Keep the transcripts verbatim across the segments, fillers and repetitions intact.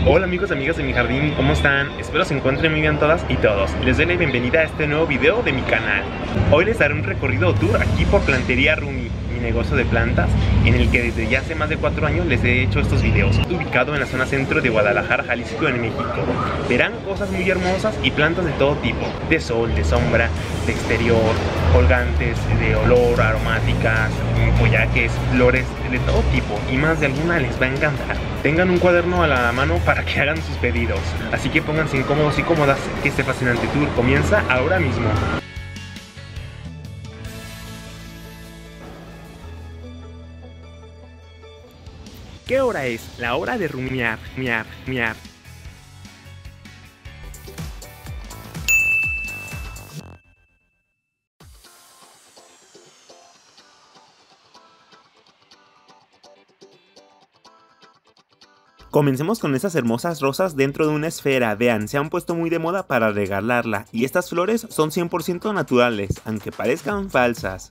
Hola amigos y amigas de mi jardín, ¿cómo están? Espero se encuentren muy bien todas y todos. Les doy la bienvenida a este nuevo video de mi canal. Hoy les daré un recorrido tour aquí por Plantería Rumi, mi negocio de plantas, en el que desde ya hace más de cuatro años les he hecho estos videos. Ubicado en la zona centro de Guadalajara, Jalisco, en México. Verán cosas muy hermosas y plantas de todo tipo, de sol, de sombra, de exterior, colgantes, de olor, aromáticas, follajes, flores, de todo tipo, y más de alguna les va a encantar. Tengan un cuaderno a la mano para que hagan sus pedidos, así que pónganse incómodos y cómodas, que este fascinante tour comienza ahora mismo. ¿Qué hora es? La hora de rumiar, miar, miar. Comencemos con estas hermosas rosas dentro de una esfera. Vean, se han puesto muy de moda para regalarla, y estas flores son cien por ciento naturales, aunque parezcan falsas.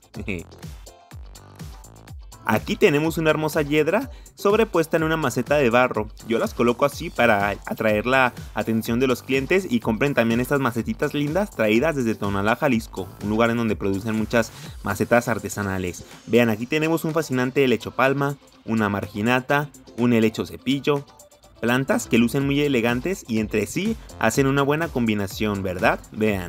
Aquí tenemos una hermosa hiedra sobrepuesta en una maceta de barro. Yo las coloco así para atraer la atención de los clientes, y compren también estas macetitas lindas traídas desde Tonalá, Jalisco, un lugar en donde producen muchas macetas artesanales. Vean, aquí tenemos un fascinante helecho palma, una marginata, un helecho cepillo, plantas que lucen muy elegantes y entre sí hacen una buena combinación, ¿verdad? Vean.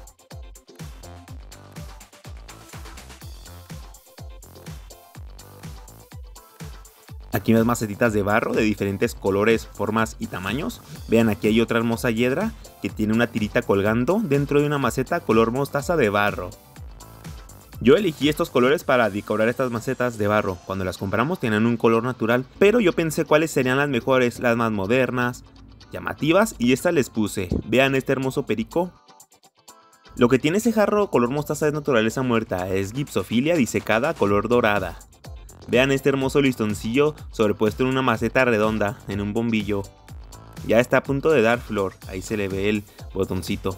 Aquí más macetitas de barro de diferentes colores, formas y tamaños. Vean, aquí hay otra hermosa hiedra que tiene una tirita colgando dentro de una maceta color mostaza de barro. Yo elegí estos colores para decorar estas macetas de barro. Cuando las compramos tenían un color natural, pero yo pensé cuáles serían las mejores, las más modernas, llamativas, y estas les puse. Vean este hermoso perico. Lo que tiene ese jarro color mostaza es naturaleza muerta, es Gypsophila disecada color dorada. Vean este hermoso listoncillo sobrepuesto en una maceta redonda, en un bombillo. Ya está a punto de dar flor, ahí se le ve el botoncito.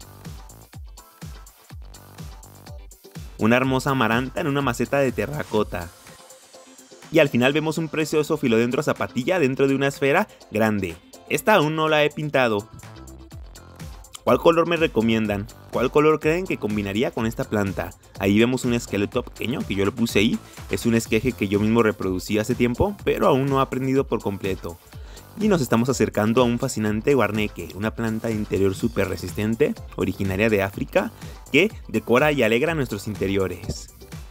Una hermosa amaranta en una maceta de terracota. Y al final vemos un precioso filodendro zapatilla dentro de una esfera grande. Esta aún no la he pintado. ¿Cuál color me recomiendan? ¿Cuál color creen que combinaría con esta planta? Ahí vemos un esqueleto pequeño que yo lo puse ahí. Es un esqueje que yo mismo reproducí hace tiempo, pero aún no ha aprendido por completo. Y nos estamos acercando a un fascinante guarneque, una planta de interior súper resistente, originaria de África, que decora y alegra nuestros interiores.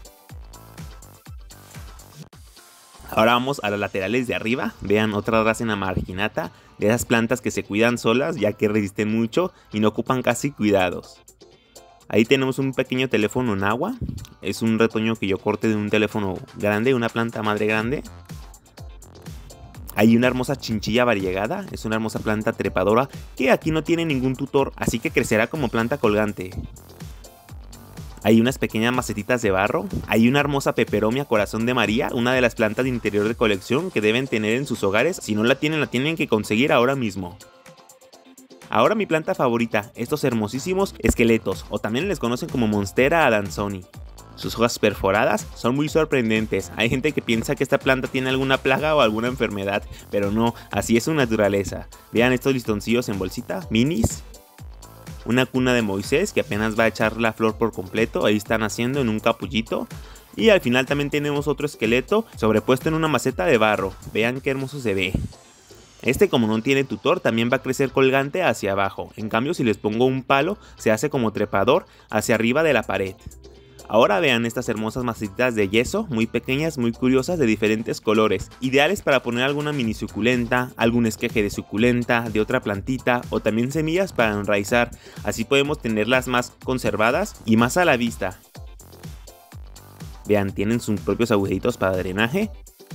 Ahora vamos a las laterales de arriba. Vean, otra Dracena marginata, de esas plantas que se cuidan solas ya que resisten mucho y no ocupan casi cuidados. Ahí tenemos un pequeño teléfono en agua. Es un retoño que yo corté de un teléfono grande, una planta madre grande. Hay una hermosa chinchilla variegada, es una hermosa planta trepadora que aquí no tiene ningún tutor, así que crecerá como planta colgante. Hay unas pequeñas macetitas de barro. Hay una hermosa peperomia corazón de María, una de las plantas de interior de colección que deben tener en sus hogares. Si no la tienen, la tienen que conseguir ahora mismo. Ahora mi planta favorita, estos hermosísimos esqueletos, o también les conocen como Monstera adansoni. Sus hojas perforadas son muy sorprendentes. Hay gente que piensa que esta planta tiene alguna plaga o alguna enfermedad, pero no, así es su naturaleza. Vean estos listoncillos en bolsita, minis. Una cuna de Moisés que apenas va a echar la flor por completo, ahí están haciendo en un capullito. Y al final también tenemos otro esqueleto sobrepuesto en una maceta de barro. Vean qué hermoso se ve. Este, como no tiene tutor, también va a crecer colgante hacia abajo. En cambio, si les pongo un palo, se hace como trepador hacia arriba de la pared. Ahora vean estas hermosas macetitas de yeso, muy pequeñas, muy curiosas, de diferentes colores, ideales para poner alguna mini suculenta, algún esqueje de suculenta, de otra plantita, o también semillas para enraizar. Así podemos tenerlas más conservadas y más a la vista. Vean, tienen sus propios agujeritos para drenaje.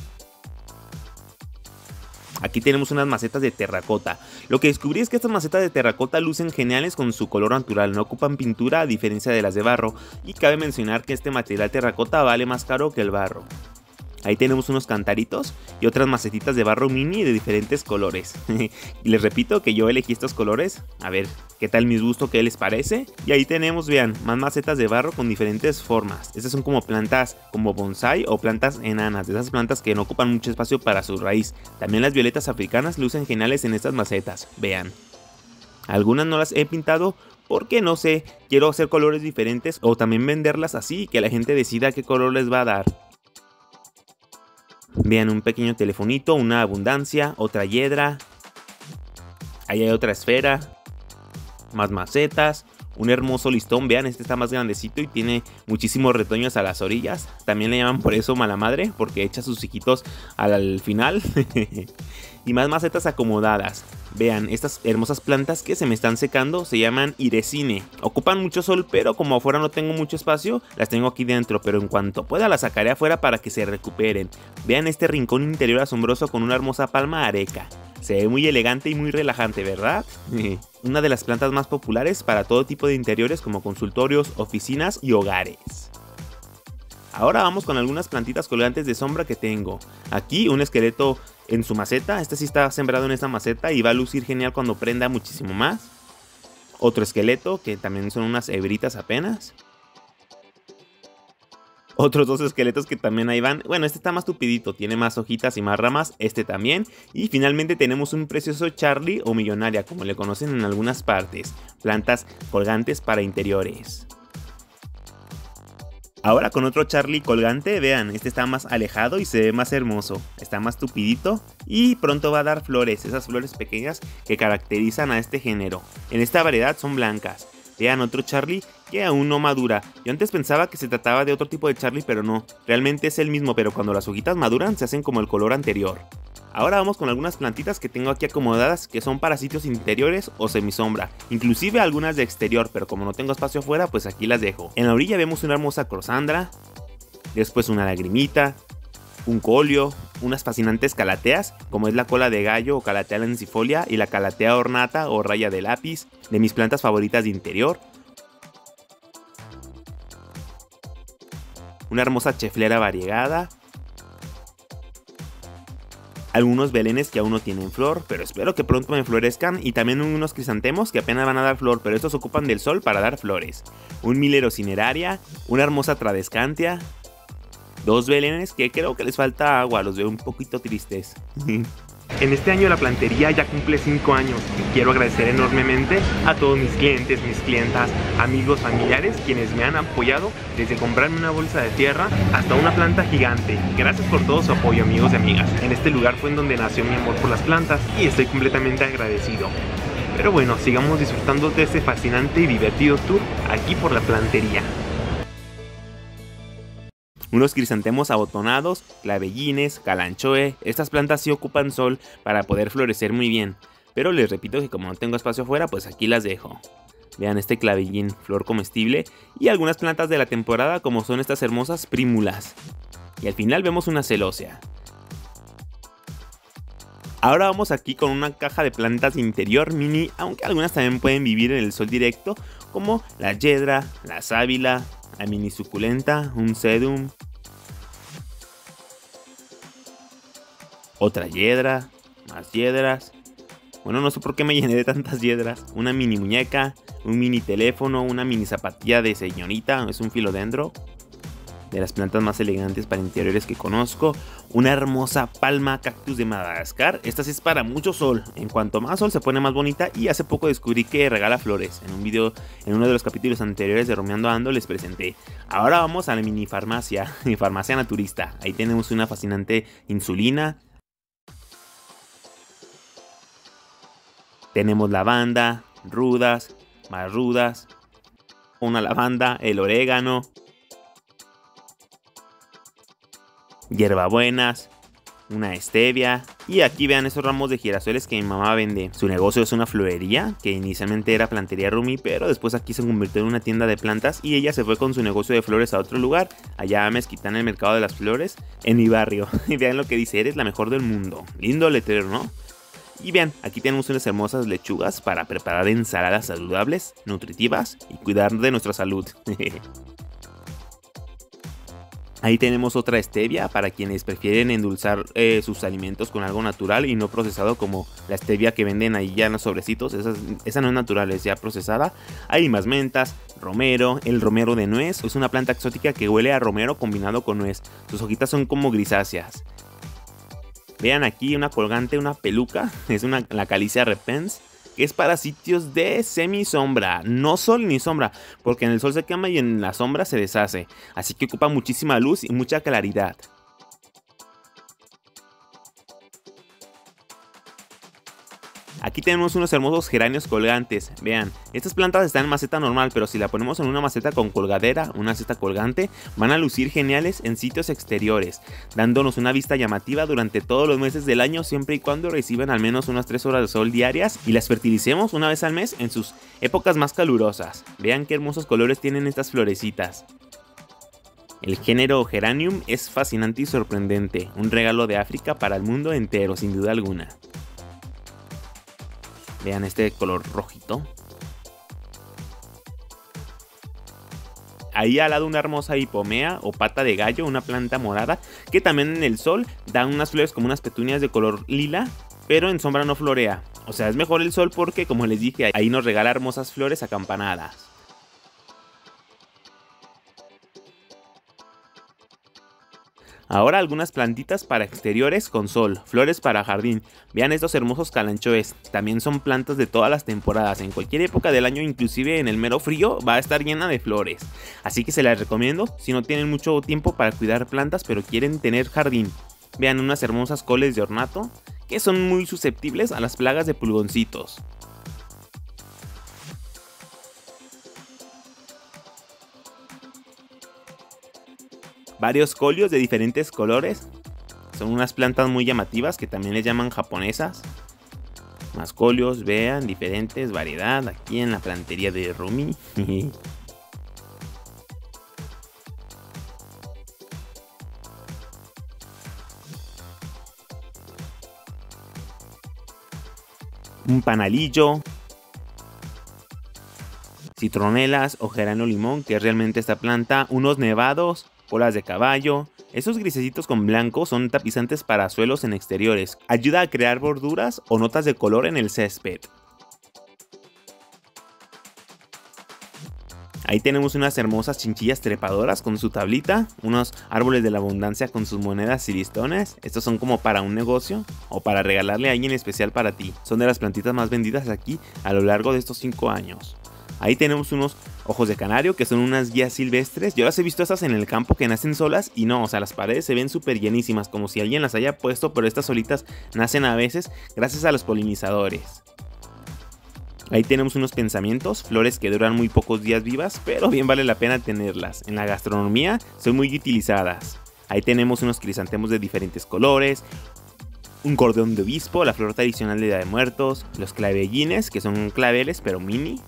Aquí tenemos unas macetas de terracota. Lo que descubrí es que estas macetas de terracota lucen geniales con su color natural, no ocupan pintura a diferencia de las de barro, y cabe mencionar que este material terracota vale más caro que el barro. Ahí tenemos unos cantaritos y otras macetitas de barro mini de diferentes colores. Y les repito que yo elegí estos colores, a ver qué tal mis gustos, qué les parece. Y ahí tenemos, vean, más macetas de barro con diferentes formas. Estas son como plantas como bonsai o plantas enanas, de esas plantas que no ocupan mucho espacio para su raíz. También las violetas africanas lucen geniales en estas macetas, vean. Algunas no las he pintado porque no sé, quiero hacer colores diferentes o también venderlas así y que la gente decida qué color les va a dar. Vean, un pequeño telefonito, una abundancia, otra hiedra. Ahí hay otra esfera. Más macetas. Un hermoso listón, vean, este está más grandecito y tiene muchísimos retoños a las orillas. También le llaman por eso mala madre, porque echa sus hijitos al final. Y más macetas acomodadas. Vean, estas hermosas plantas que se me están secando se llaman iresine. Ocupan mucho sol, pero como afuera no tengo mucho espacio, las tengo aquí dentro. Pero en cuanto pueda las sacaré afuera para que se recuperen. Vean este rincón interior asombroso con una hermosa palma areca. Se ve muy elegante y muy relajante, ¿verdad? Una de las plantas más populares para todo tipo de interiores como consultorios, oficinas y hogares. Ahora vamos con algunas plantitas colgantes de sombra que tengo. Aquí un esqueleto en su maceta, este sí está sembrado en esta maceta y va a lucir genial cuando prenda muchísimo más. Otro esqueleto que también son unas hebritas apenas. Otros dos esqueletos que también ahí van. Bueno, este está más tupidito, tiene más hojitas y más ramas, este también. Y finalmente tenemos un precioso Charlie o millonaria, como le conocen en algunas partes. Plantas colgantes para interiores. Ahora con otro Charlie colgante, vean, este está más alejado y se ve más hermoso. Está más tupidito y pronto va a dar flores, esas flores pequeñas que caracterizan a este género. En esta variedad son blancas. Vean otro Charlie que aún no madura. Yo antes pensaba que se trataba de otro tipo de Charlie, pero no. Realmente es el mismo, pero cuando las hojitas maduran se hacen como el color anterior. Ahora vamos con algunas plantitas que tengo aquí acomodadas que son para sitios interiores o semisombra. Inclusive algunas de exterior, pero como no tengo espacio afuera, pues aquí las dejo. En la orilla vemos una hermosa crosandra. Después una lagrimita. Un colio, unas fascinantes calateas, como es la cola de gallo o calatea lancifolia y la calatea ornata o raya de lápiz, de mis plantas favoritas de interior. Una hermosa cheflera variegada. Algunos belenes que aún no tienen flor, pero espero que pronto me florezcan, y también unos crisantemos que apenas van a dar flor, pero estos ocupan del sol para dar flores. Un milero cineraria, una hermosa tradescantia. Dos belenes que creo que les falta agua, los veo un poquito tristes. En este año la plantería ya cumple cinco años y quiero agradecer enormemente a todos mis clientes, mis clientas, amigos, familiares, quienes me han apoyado desde comprarme una bolsa de tierra hasta una planta gigante. Gracias por todo su apoyo, amigos y amigas. En este lugar fue en donde nació mi amor por las plantas y estoy completamente agradecido. Pero bueno, sigamos disfrutando de este fascinante y divertido tour aquí por la plantería. Unos crisantemos abotonados, clavellines, calanchoe. Estas plantas sí ocupan sol para poder florecer muy bien. Pero les repito que como no tengo espacio afuera, pues aquí las dejo. Vean este clavellín, flor comestible. Y algunas plantas de la temporada como son estas hermosas prímulas. Y al final vemos una celócea. Ahora vamos aquí con una caja de plantas interior mini, aunque algunas también pueden vivir en el sol directo, como la yedra, la sábila, la mini suculenta, un sedum, otra yedra, más yedras. Bueno, no sé por qué me llené de tantas yedras. Una mini muñeca, un mini teléfono, una mini zapatilla de señorita, es un filodendro, de las plantas más elegantes para interiores que conozco. Una hermosa palma cactus de Madagascar. Esta sí es para mucho sol. En cuanto más sol se pone más bonita. Y hace poco descubrí que regala flores. En un video, en uno de los capítulos anteriores de Romeando Ando les presenté. Ahora vamos a la mini farmacia. Mi farmacia naturista. Ahí tenemos una fascinante insulina. Tenemos lavanda, rudas, más rudas. Una lavanda, el orégano. Hierbabuenas, una stevia. Y aquí vean esos ramos de girasoles que mi mamá vende. Su negocio es una florería, que inicialmente era plantería Rumi, pero después aquí se convirtió en una tienda de plantas. Y ella se fue con su negocio de flores a otro lugar, allá a Mezquitán, en el mercado de las flores, en mi barrio. Y vean lo que dice: eres la mejor del mundo. Lindo letrero, ¿no? Y vean, aquí tenemos unas hermosas lechugas para preparar ensaladas saludables, nutritivas y cuidar de nuestra salud. Ahí tenemos otra stevia para quienes prefieren endulzar eh, sus alimentos con algo natural y no procesado, como la stevia que venden ahí ya en los sobrecitos. Esa, esa no es natural, es ya procesada. Hay más mentas, romero, el romero de nuez. Es una planta exótica que huele a romero combinado con nuez. Sus hojitas son como grisáceas. Vean aquí una colgante, una peluca. Es una, la Calicia repens, que es para sitios de semisombra, no sol ni sombra, porque en el sol se quema y en la sombra se deshace, así que ocupa muchísima luz y mucha claridad. Aquí tenemos unos hermosos geranios colgantes. Vean, estas plantas están en maceta normal, pero si la ponemos en una maceta con colgadera, una maceta colgante, van a lucir geniales en sitios exteriores, dándonos una vista llamativa durante todos los meses del año, siempre y cuando reciban al menos unas tres horas de sol diarias y las fertilicemos una vez al mes en sus épocas más calurosas. Vean qué hermosos colores tienen estas florecitas. El género Geranium es fascinante y sorprendente, un regalo de África para el mundo entero, sin duda alguna. Vean este color rojito. Ahí al lado una hermosa hipomea o pata de gallo, una planta morada que también en el sol da unas flores como unas petunias de color lila, pero en sombra no florea. O sea, es mejor el sol porque, como les dije, ahí nos regala hermosas flores acampanadas. Ahora algunas plantitas para exteriores con sol, flores para jardín. Vean estos hermosos calanchoes, también son plantas de todas las temporadas, en cualquier época del año, inclusive en el mero frío va a estar llena de flores. Así que se las recomiendo si no tienen mucho tiempo para cuidar plantas pero quieren tener jardín. Vean unas hermosas coles de ornato que son muy susceptibles a las plagas de pulgoncitos. Varios colios de diferentes colores. Son unas plantas muy llamativas que también les llaman japonesas. Más colios, vean, diferentes, variedad aquí en la plantería de Rumi. Un panalillo. Citronelas o geranio limón, que es realmente esta planta. Unos nevados. Colas de caballo. Esos grisecitos con blanco son tapizantes para suelos en exteriores. Ayuda a crear borduras o notas de color en el césped. Ahí tenemos unas hermosas chinchillas trepadoras con su tablita. Unos árboles de la abundancia con sus monedas y listones. Estos son como para un negocio o para regalarle a alguien especial para ti. Son de las plantitas más vendidas aquí a lo largo de estos cinco años. Ahí tenemos unos ojos de canario, que son unas guías silvestres. Yo las he visto estas en el campo que nacen solas y no, o sea, las paredes se ven súper llenísimas, como si alguien las haya puesto, pero estas solitas nacen a veces gracias a los polinizadores. Ahí tenemos unos pensamientos, flores que duran muy pocos días vivas, pero bien vale la pena tenerlas. En la gastronomía son muy utilizadas. Ahí tenemos unos crisantemos de diferentes colores, un cordón de obispo, la flor tradicional de Día de Muertos, los clavellines, que son claveles pero mini.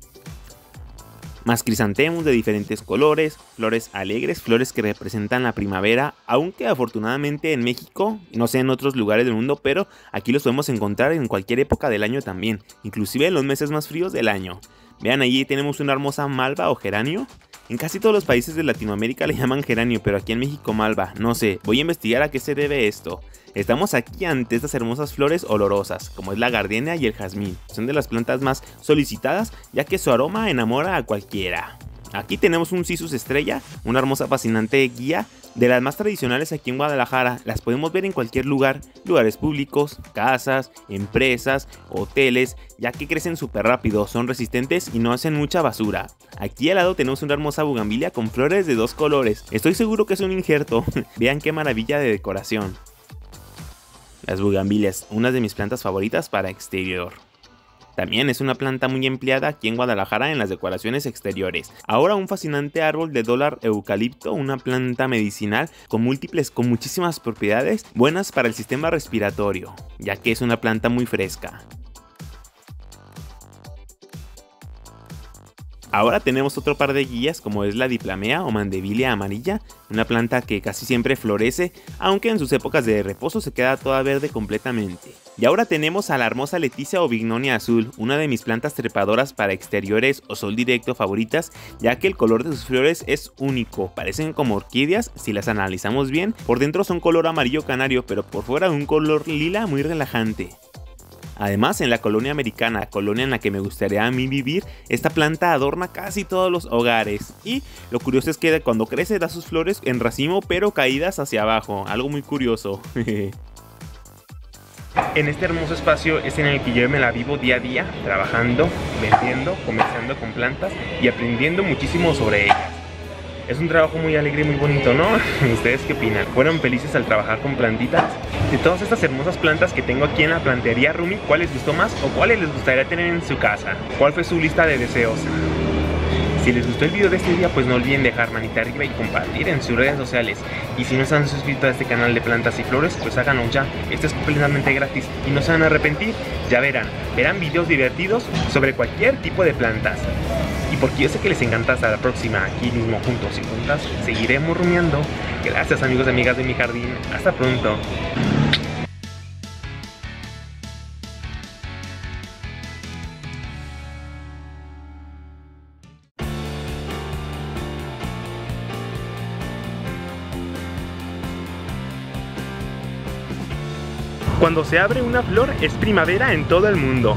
Más crisantemos de diferentes colores, flores alegres, flores que representan la primavera, aunque afortunadamente en México, no sé en otros lugares del mundo, pero aquí los podemos encontrar en cualquier época del año también, inclusive en los meses más fríos del año. Vean, ahí tenemos una hermosa malva o geranio. En casi todos los países de Latinoamérica le llaman geranio, pero aquí en México malva, no sé, voy a investigar a qué se debe esto. Estamos aquí ante estas hermosas flores olorosas, como es la gardenia y el jazmín. Son de las plantas más solicitadas, ya que su aroma enamora a cualquiera. Aquí tenemos un Cissus estrella, una hermosa fascinante guía, de las más tradicionales aquí en Guadalajara. Las podemos ver en cualquier lugar, lugares públicos, casas, empresas, hoteles, ya que crecen súper rápido, son resistentes y no hacen mucha basura. Aquí al lado tenemos una hermosa bugambilia con flores de dos colores. Estoy seguro que es un injerto. Vean qué maravilla de decoración. Las bugambilias, una de mis plantas favoritas para exterior. También es una planta muy empleada aquí en Guadalajara en las decoraciones exteriores. Ahora un fascinante árbol de dólar eucalipto, una planta medicinal con múltiples, con muchísimas propiedades buenas para el sistema respiratorio, ya que es una planta muy fresca. Ahora tenemos otro par de guías como es la Diplamea o Mandevilla amarilla, una planta que casi siempre florece, aunque en sus épocas de reposo se queda toda verde completamente. Y ahora tenemos a la hermosa Leticia o Bignonia azul, una de mis plantas trepadoras para exteriores o sol directo favoritas, ya que el color de sus flores es único, parecen como orquídeas si las analizamos bien, por dentro son color amarillo canario pero por fuera un color lila muy relajante. Además, en la colonia americana, colonia en la que me gustaría a mí vivir, esta planta adorna casi todos los hogares. Y lo curioso es que cuando crece da sus flores en racimo pero caídas hacia abajo, algo muy curioso. En este hermoso espacio es en el que yo me la vivo día a día, trabajando, vendiendo, comerciando con plantas y aprendiendo muchísimo sobre ellas. Es un trabajo muy alegre y muy bonito, ¿no? ¿Ustedes qué opinan? ¿Fueron felices al trabajar con plantitas? De todas estas hermosas plantas que tengo aquí en la plantería Rumi, ¿cuál les gustó más o cuáles les gustaría tener en su casa? ¿Cuál fue su lista de deseos? Si les gustó el video de este día, pues no olviden dejar manita arriba y compartir en sus redes sociales. Y si no se han suscrito a este canal de plantas y flores, pues háganlo ya. Esto es completamente gratis y no se van a arrepentir. Ya verán, verán videos divertidos sobre cualquier tipo de plantas. Y porque yo sé que les encanta, hasta la próxima, aquí mismo juntos y juntas, seguiremos rumiando. Gracias amigos y amigas de mi jardín, hasta pronto. Cuando se abre una flor es primavera en todo el mundo.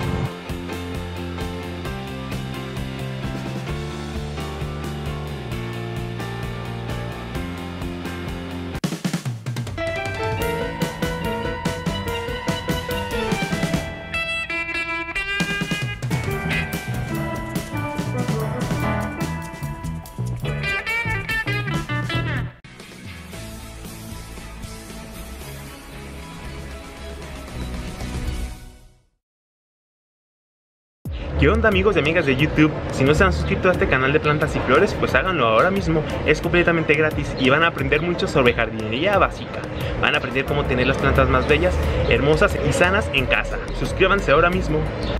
¿Qué onda amigos y amigas de YouTube? Si no se han suscrito a este canal de plantas y flores, pues háganlo ahora mismo. Es completamente gratis y van a aprender mucho sobre jardinería básica. Van a aprender cómo tener las plantas más bellas, hermosas y sanas en casa. Suscríbanse ahora mismo.